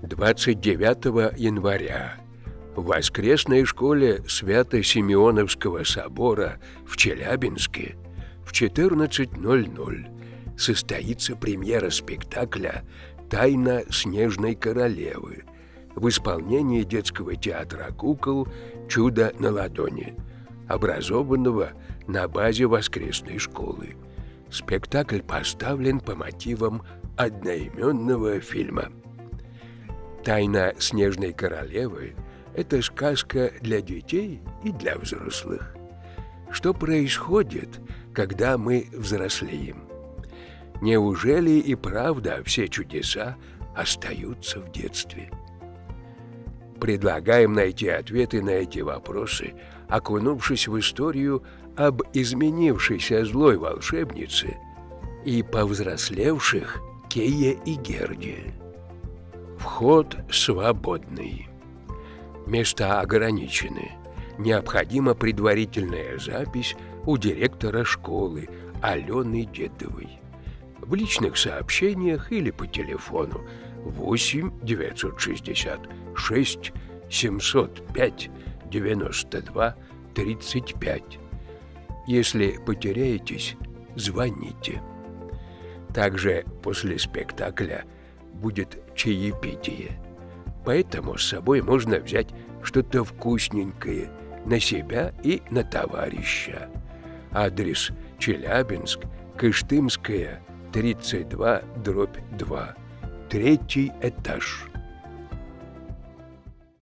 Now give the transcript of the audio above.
29 января в воскресной школе Свято-Симеоновского собора в Челябинске в 14:00 состоится премьера спектакля «Тайна снежной королевы» в исполнении детского театра кукол «Чудо на ладони», образованного на базе воскресной школы. Спектакль поставлен по мотивам одноименного фильма. «Тайна снежной королевы» — это сказка для детей и для взрослых. Что происходит, когда мы взрослеем? Неужели и правда все чудеса остаются в детстве? Предлагаем найти ответы на эти вопросы, окунувшись в историю об изменившейся злой волшебнице и повзрослевших Кее и Герде. Вход свободный. Места ограничены. Необходима предварительная запись у директора школы Алены Дедовой. В личных сообщениях или по телефону 8 966 705 92 35. Если потеряетесь, звоните. Также после спектакля будет чаепитие, поэтому с собой можно взять что-то вкусненькое на себя и на товарища. Адрес: Челябинск, Кыштымская, 32/2, 3-й этаж.